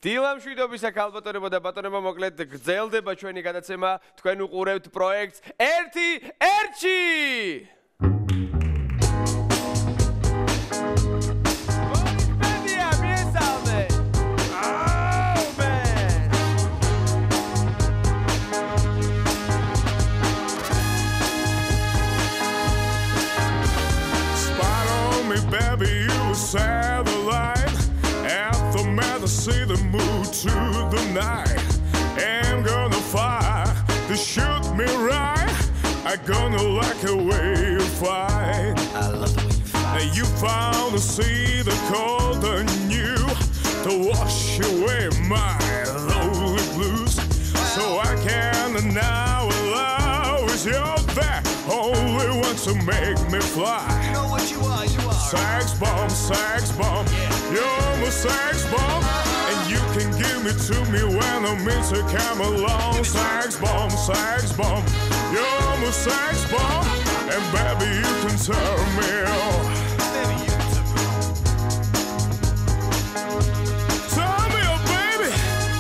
დილამ მშვიდობისა ქალბატონებო და ბატონებო, მოკლედ გრძელდება ჩვენი გადაცემა, თქვენ უყურებთ პროექტს ერთი ერთში. Baby, you said the line at the man to see the mood to the night. I'm gonna fire to shoot me right. I'm gonna like the way you fight. I love the way you fight. And you found to see the cold and you to wash away my lonely blues. So I can now allow is you're there, only want to make me fly. You know what you are, you are. Sex bomb, yeah. You're my sex bomb, and you can give me to me when I'm in to come along. Sex bomb, you're my sex bomb, and baby you can turn me on. Baby, you can turn me on. Turn me on, baby.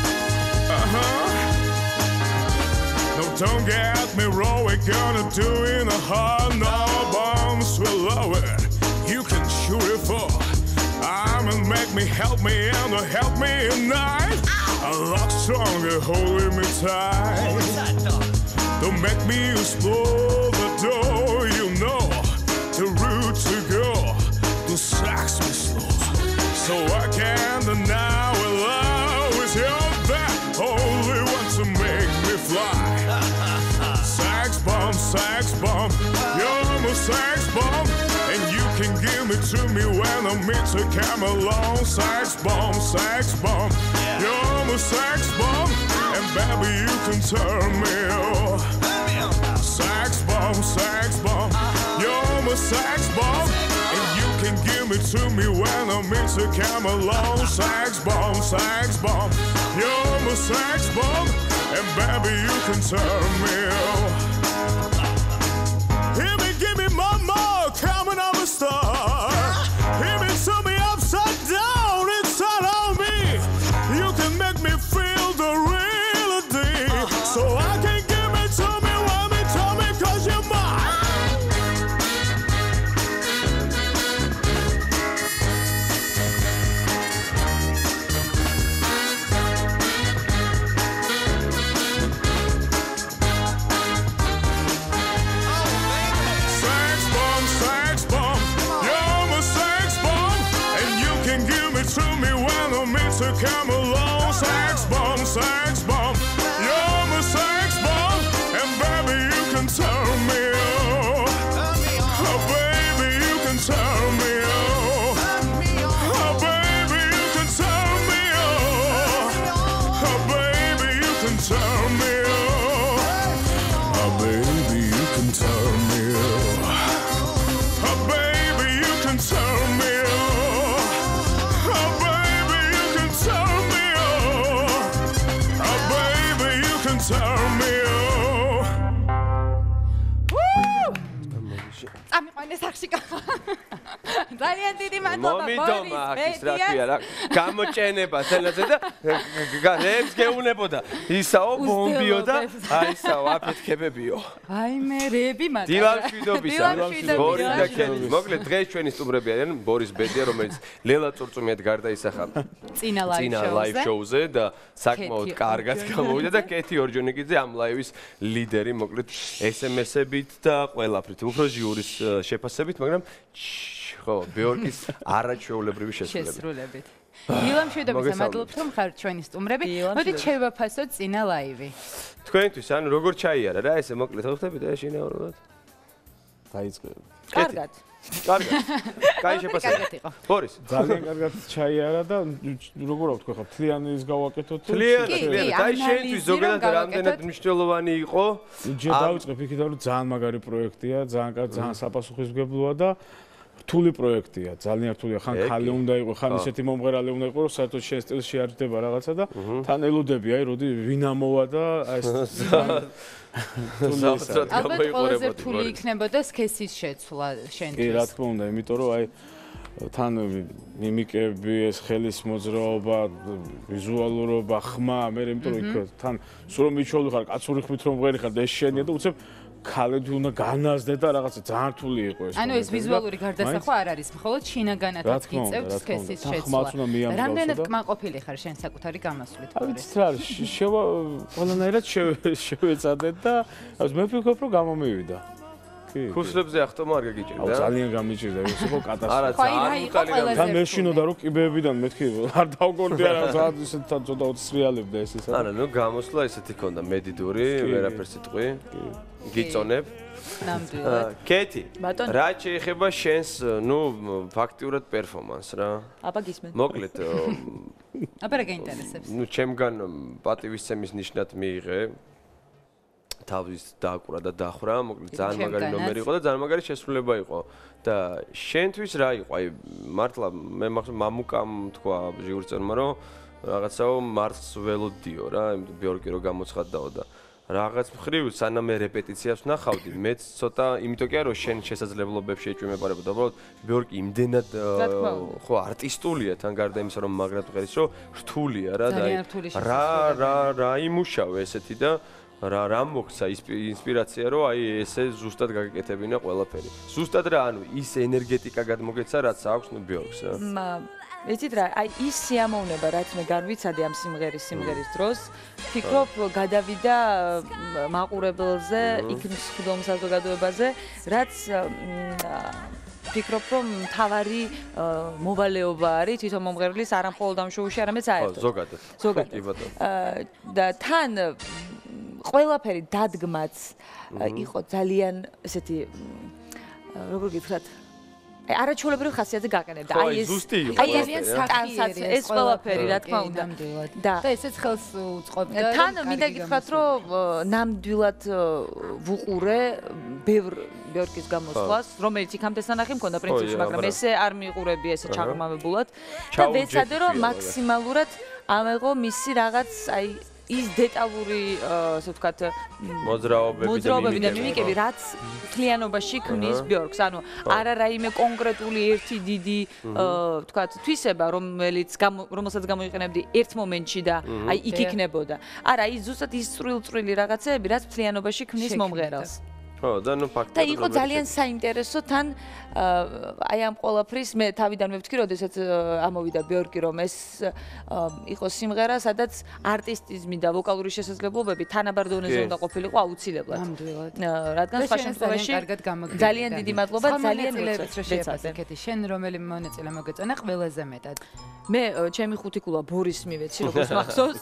No, don't get me wrong, we're gonna do in a heart, no bombs will lower. You can shoot it for. I'm and make me, help me, and help me at night. A lot stronger, holding me tight. Don't make me explode the door, you know the route to go. To sex me slow, so I can now allow is your back. Only want to make me fly. Sex bomb, you're my sex bomb. And you can give me to me when I'm in to come along. Sex bomb, yeah. You're my sex bomb, and baby you can turn me on. Sex bomb, you're my sex bomb, and you can give me to me when I'm in to come along. Sex bomb, you're my sex bomb, and baby you can turn me on. Give me mama, coming on a star. Give me to me upside down inside of me. You can make me feel the reality. So I can give it to me when me tell me cause you're mine. To come along, sex bomb, you're my sex bomb, and baby you can turn me on. Oh baby you can turn me on. Oh baby you can turn me on. Oh baby you can turn me on. Oh baby you can turn me on. Oh baby you can turn me on. Turn me on. ამიყვანე სახშიკა. ძალიან დიდი მადლობა ბორის ბედია. გამოჩენება თელაძე და რებს გეუნებოდა. ისაო ბომბიო და აისაო აფეთქებებიო. აი მე რები მაგარი. დილამ მშვიდობისა. ბორის და კენი. მოკლედ დღეს ჩვენი სტუმრები არიან ბორის ბედია, რომელიც ლელა წურწუმიად გარდაისახა წინა ლაივ შოუზე და საკმაოდ კარგად გამოვიდა და კეთი ორჯონიკიძე ამ ლაივის ლიდერი, მოკლედ SMS-ებით და ყველაფრით. უფრო ჟიურის შეფასებით, მაგრამ ხო, ბიორკის არაჩვეულებრივი შესრულებით. დილამ მშვიდობისა, მადლობთ რომ ხართ ჩვენი სტუმრები. მოდით შევაფასოთ წინა ლაივი. თქვენთვის, ანუ როგორ ჩაიარა რა ესე მოკლედ ხვდებით და შინაურულად? დაიწყებ. კარგად. კაი შეფასება. ბორის, ძალიან კარგად ჩაიარა და როგორ ვთქვა ხა, თლიანის გავაკეთოთ თუ? თლიანად. აი შენთვის ზოგადად რამდენად მნიშვნელოვანი იყო? ჯერ დავიწყებ იქიდან რომ ძალიან მაგარი პროექტია, ძალიან საპასუხისმგებლოა და რთული პროექტია, ძალიან რთულია. ხან ხალი უნდა იყო, ხან ისეთი მომღერალი უნდა იყო, რომ საერთოდ შენ სტილში არ ჯდება რაღაცა და თან ელოდები, აი როდი ვინ ამოვა და აი ალბათ ყველაზე რთული იქნებოდა სქესის შეცვლა შენთვის. კი, რა თქმა უნდა, იმიტომ რომ აი თან მიმიკები, ეს ხელის მოძრაობა, ვიზუალურობა, ხმა, მე იმიტომ რომ იქ თან სულ რომ მიჩვეულ ხარ, კაცური ხმით რომ მღერი ხარ და ეს შენია და უცებ ქალები უნდა განაზდე და რაღაცა ძალიან რთული იყო ეს. ანუ ეს ვიზუალური გარდასახვა არ არის, მხოლოდ შინაგანათაც გიწევთ სქესის შეცვლა. რამდენად კმაყოფილი ხარ შენ საკუთარი გამოსვლით? ვიცით რა არის, ყველანაირად შევეწადეთ და მე ვფიქრობ რომ გამომივიდა. ქუსლებზე ახტომა არ გაგიჭირდა? ძალიან გამიჭირდა, ეს იყო კატასტროფა. არა, ძალიან კალიდამი. თან მეშინოდა რომ კიბეებიდან მეთქი არ დავგორდი არა, ძალიან ისეთ ცოტა უცრიალებდა ეს ისა. არა, ნუ გამოსვლა ესეთი ქონდა მედიდური, ვერაფერს იტყვი. გიწონებ. ნამდვილად. კეთი, რა შეიძლება შენს, ნუ ფაქტიურად პერფორმანს რა? აბა გისმენ. მოკლედ, აბა რა გაინტერესებს? ნუ ჩემგან პატივისცემის ნიშნად მიიღე. თავის დააკვრა და დახრა, მოკლედ ძალიან მაგარი ნომერი იყო და ძალიან მაგარი შესრულება იყო. და შენთვის რა იყო? აი მართლა მე მამუკამ თქვა ჟიურწენმა რომ რაღაცაო მარცხს ველოდიო რა, ბიორკი რო გამოცხადდაო და რაღაც მხრივ სანამ მე რეპეტიციას ვნახავდი, მეც ცოტა, იმიტომ კი არა რომ შენ შესაძლებლობებში ეჭვმეპარებოდა, უბრალოდ ბიორკი იმდენად ხო არტისტულია თან გარდა იმისა რომ მაგრად ვღერის რომ რთულია რა და რა იმუშავე ესეთი და რა მოგცა ინსპირაცია რომ აი ესე ზუსტად გაგეკეთებინა ყველაფერი. ზუსტად რა, ანუ ის ენერგეტიკა გადმოგეცა რაც აქვს ნუ ბიორკს რა. ვიცით რა, აი ის სიამოვნება რაც მე განვიცადე ამ სიმღერის დროს, ფიქრობ გადავიდა მაყურებელზე, იქ მსხვილ საზოგადოებაზე, რაც ფიქრობ რომ თავარი მოვალეობა არის თვითონ მომღერლის არა მხოლოდ ამ შოუში, არამედ საერთოდ. ზოგადად. კი ბატონო. და თან ყველაფერი დადგმაც იყო ძალიან ესეთი როგორ გითხრათ აი არაჩვეულებრივ ხასიათზე გაყენებდა. აი ეს აი ეს ყველაფერი რა თქმა უნდა. და ესეც ხელს უწყობდა. თან მინდა გითხრათ რომ ნამდვილად ვუყურე ბევრ ბიორკის გამოსვლას, რომელიც იქამდე სანახი მქონდა პრინციპში, მაგრამ ესე არ მიყურები ესე ჩაღრმავებულად და ვეცადე რომ მაქსიმალურად ამეღო მისი რაღაც აი ის დეტალური, ასე ვთქვათ, მოძრაობები და მიმიკები, რაც მთლიანობაში ქმნის ბიორკს. ანუ არა რაიმე კონკრეტული ერთი დიდი, ვთქვათ, თვისება, რომელსაც გამოიყენებდი ერთ მომენტში და აი იქ იქნებოდა. არა, ის ზუსტად ის წვრილ-წვრილი რაღაცეები, რაც მთლიანობაში ქმნის მომღერალს. ხო, და ნუ ფაქტია. და იყო ძალიან საინტერესო თან აი ამ ყველაფრის მე თავიდანვე ვთქვი, როდესაც ამოვიდა ბიორკი, რომ ეს იყო სიმღერა, სადაც არტისტიზმი და ვოკალური შესაძლებლობები თანაბარ დონეზე უნდა ყოფილიყო აუცილებლად. ნამდვილად. რადგან სხვა შემთხვევაში ძალიან დიდი მადლობა, ძალიან მეცადე. შენ რომელი მონაწილე მოგეწონა ყველაზე მეტად? მე ჩემი ხუთი კულა ბორის მივეცი, როგორც მახსოვს.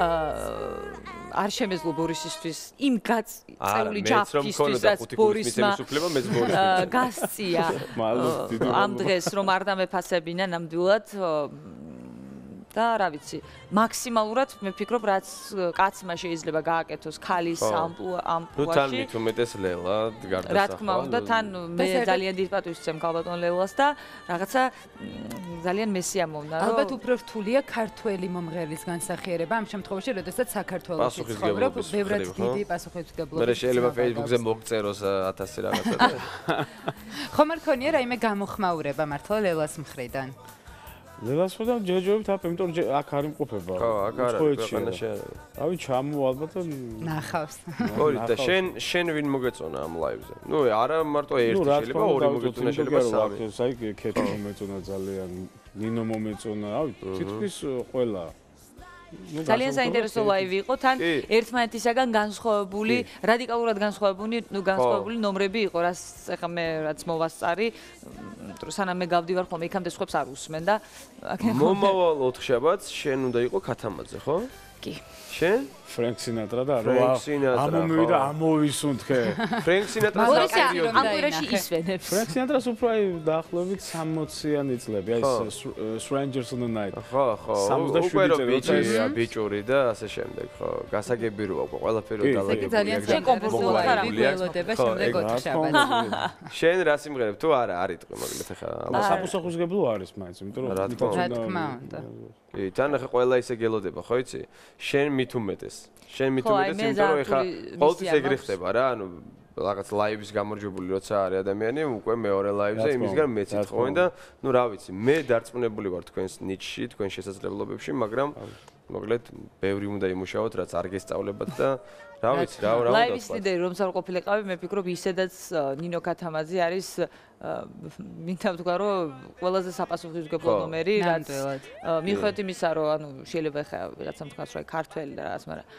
არ შემეძლო ბორისისთვის იმ გაწეული ჯაფისთვის, რაც ბორისმა გასწია. ამ დღეს რომ არ დამეფასებინა ნამდვილად და რა ვიცი, მაქსიმალურად მე ვფიქრობ, რაც კაცმა შეიძლება გააკეთოს ქალის ამპლუაში. ნუ თან მით უმეტეს ლელა გარდასახვა. რა თქმა უნდა, თან მე ძალიან დიდ პატივს ვცემ ქალბატონ ლელას და რაღაცა ძალიან მესიამოვნა, რომ ალბათ უფრო რთულია ქართველი მომღერლის განსახიერება ამ შემთხვევაში, როდესაც საქართველოში ცხოვრობ, ბევრად დიდი პასუხისმგებლობა. მე შეიძლება Facebook-ზე მოგწეროს 1000 რაღაცა. ხომ არ ქონია რაიმე გამოხმაურება მართლა ლელას მხრიდან? ლელას ხოდა ჯეჯობთ აპ, იმიტომ რომ აქ არ იმყოფება. ხო, აქ არ არის ქვეყანაში არ არის. რავი, ჩამო ალბათ ნახავს. ორი და შენ ვინ მოგეწონა ამ ლაივზე? ნუ არა მარტო ერთი შეიძლება, ორი მოგეწონა შეიძლება სამი. აი კეთი მომეწონა ძალიან, ნინო მომეწონა, რავი, თითქმის ყველა. ძალიან საინტერესო ლაივი იყო, თან ერთმანეთისაგან განსხვავებული, რადიკალურად განსხვავებული ნომრები იყო, ეხლა მე რაც მოვასწარი, სანამ მე გავდივარ ხოლმე, იქამდე სხვებს არ უსმენ და მომავალ ოთხშაბათს შენ უნდა იყო ქათამაძე, ხო? კი. შენ? ფრენკ სინატრა და ამომივიდა ამოვისუნთქე. ფრენკ სინატრას ამ კვირაში ისვენებს. ფრენკ სინატრას უფრო აი დაახლოებით 60-იანი წლები, აი Strangers on the Night. ხო. 67 წელი ბიჭური და ასე შემდეგ, ხო. გასაგები როა ყველაფერი დაალაგებული. ძალიან კომპოზიტორი არ ველოდება შემდეგ ოთხშაბათს. შენ რა სიმღერებ თუ არა არ იტყვი მაგალითად ახლა. საფოსახუგებლო არის მაინც, იმიტომ რომ რა თქმა უნდა. კი, თან ახლა ყველა ისე გელოდება, ხო იცი? შენ მით უმეტეს. შენ მით უმეტეს, იმიტომ რომ ახლა ყოველთვის ეგრე ხდება რა, ანუ რაღაც ლაივის გამარჯვებული როცა არის ადამიანი, უკვე მეორე ლაივზე იმისგან მეც ეთხოვენ და ნუ რა ვიცი, მე დარწმუნებული ვარ თქვენს ნიჩში, თქვენ შესაძლებლობებში, მაგრამ მოკლედ ბევრი უნდა იმუშაოთ, რაც არ გესწავლებათ და რა ვიცი, რა უნდა ლაივის ლიდერი რომ არ ყოფილიყავი, მე ფიქრობ ისედაც ნინო ქათამაძე არის მინდა ვთქვა რომ ყველაზე საპასუხისმგებლო ნომერი, რაც მიხედვით იმისა, რომ ანუ შეიძლება ხა ვიღაცამ თქვას რომ ქართველი და რაღაც, მაგრამ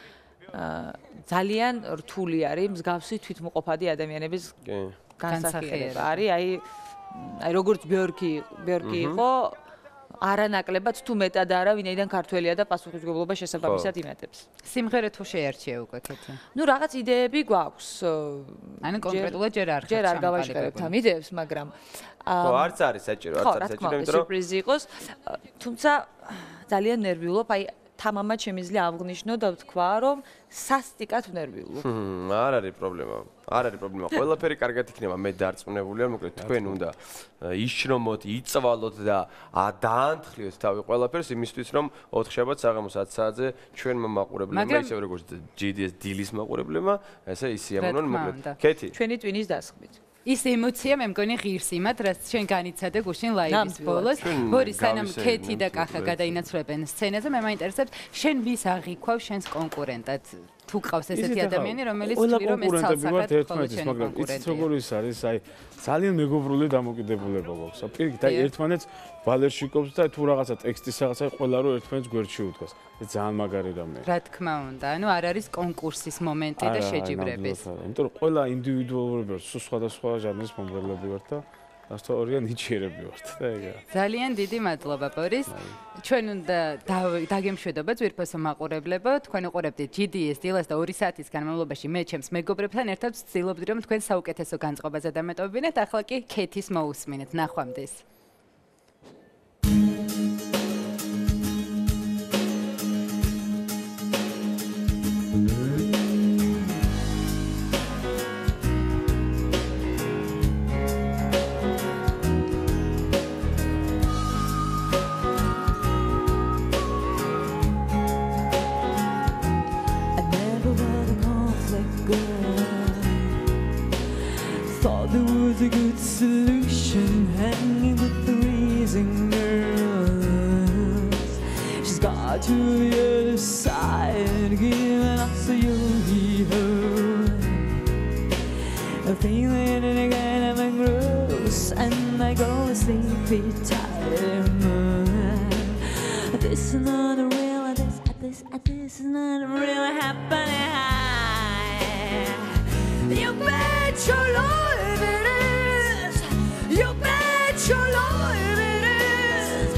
ძალიან რთული არის მსგავსი თვითმყოფადი ადამიანების განსახიერება. არის აი როგორც ბიორკი იყო არანაკლებად თუ მეტად არა ვინაიდან ქართველია და პასუხისმგებლობა შესაბამისად იმატებს. სიმღერა თუ შეერჩიე უკვე კეთი. ნუ რაღაც იდეები გვაქვს. ანუ კონკრეტულად ჯერ არ გავაშკარებთ ამ იდეებს, მაგრამ ხო, არც არის საჭირო, იმიტომ რომ სიურპრიზი იყოს, თუმცა ძალიან ნერვიულობ, აი თამამად შემიძლია აღნიშნო და ვთქვა, რომ სასტიკად ვნერვიულობ. არ არის პრობლემა. არ არის პრობლემა. ყველაფერი კარგად იქნება, მე დარწმუნებული ვარ, მოკლედ თქვენ უნდა იშრომოთ, იწვალოთ და დაანთხრიოთ თავი ყველაფერს იმისთვის, რომ 4 შაბათს საღამოს 10 საათზე ჩვენმა მაყურებლებმა, ისე როგორც GDS დილის მაყურებლებმა, ესე ისიამოვნონ მოკლედ. კეთი. ჩვენი ტვინის დასხმით. ის ემოცია მე მგონი ღირს იმათ, რაც ჩვენ განიცადე გუშინ ლაივის ბოლოს. ბორი სანამ კეთი და კახა გადაინაცვლებენ სცენაზე, მე მაინტერესებს შენ ვის აღიქვავ შენს კონკურენტად? თუ ყავს ესეთი ადამიანი, რომელიც თვლი რომ ეს ცალსახად ერთმანეთს, მაგრამ იცით როგორ ის არის, აი ძალიან მეგობრული დამოკიდებულება გვაქვს. პირიქით, აი ერთმანეთს ბალერშიკობს და თუ რაღაცა ტექსტის რაღაცა ყველა რო ერთმანეთს გვერდში უდგას. ეს ძალიან მაგარი რამეა. რა თქმა უნდა, ანუ არ არის კონკურსის მომენტი და შეჯიბრების. იმიტომ რომ ყველა ინდივიდუალურები ვართ, სხვადასხვა ჟანრის მომღერლები ვართ და ასწორია ნიჭიერები ვართ და ეგა. ძალიან დიდი მადლობა ბორის. ჩვენ უნდა დაგემშვიდობა ძვირფასო მაყურებლებო. თქვენ უყურებთ GDS დილას და 2 საათის განმავლობაში მე ჩემს მეგობრებთან ერთად ვცდილობდი რომ თქვენ საუკეთესო განწყობაზე დამეტოვებინეთ. ახლა კი კეთის მოусმინეთ. ნახვამდის. A good solution hanging with the raising girls. She's got to the other side, giving us a yo-yo. I'm feeling it again, I'm gross, and I go to sleepy time. This is not a real, this is not really happening. You bet your life it is. You bet your life it is.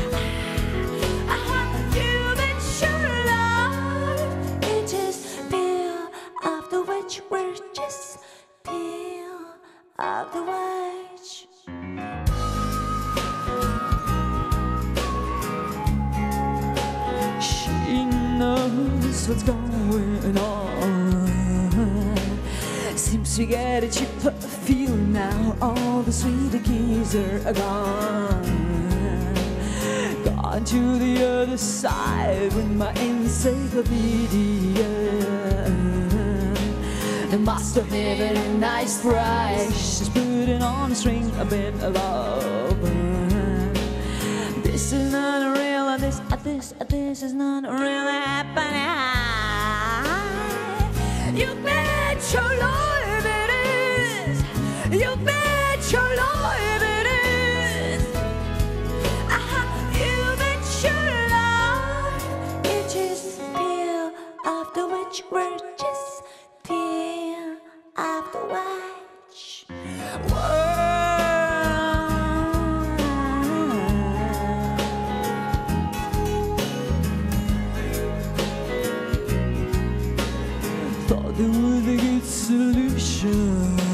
You bet your life it is. Peel off the wedge, we're just peel off the wedge. She knows what's going on. Seems to get a cheaper feel now. All the sweet keys are gone. Gone to the other side with my encyclopedia. It must have been a nice price. She's putting on a string, a bit of love. This is not real. This is not really happening. You bet your life it is. You bet your life it is. You bet your life it is. Peel off the wedge, we're just peel off the wedge. Thought there was a good solution.